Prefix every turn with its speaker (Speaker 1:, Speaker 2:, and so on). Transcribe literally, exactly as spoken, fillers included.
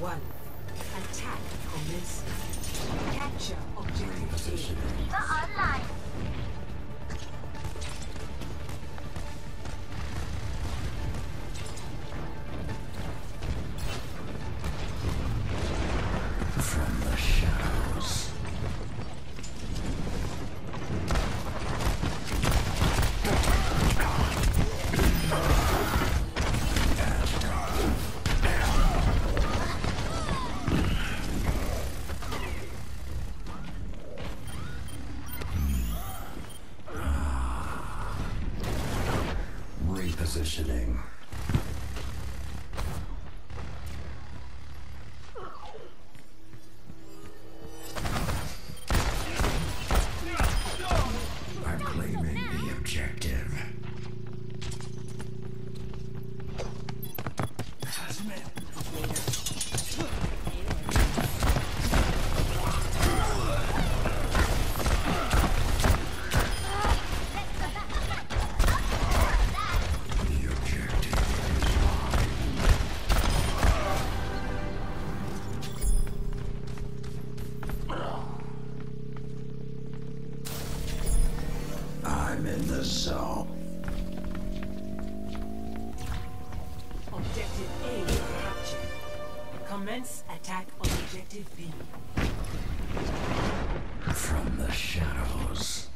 Speaker 1: one. Attack commence. Capture objective A.
Speaker 2: The online.
Speaker 3: From the shadows. Repositioning. I'm claiming the objective. The objective is mine. I'm in the zone.
Speaker 1: Objective A captured. Commence attack on objective B.
Speaker 3: From the shadows.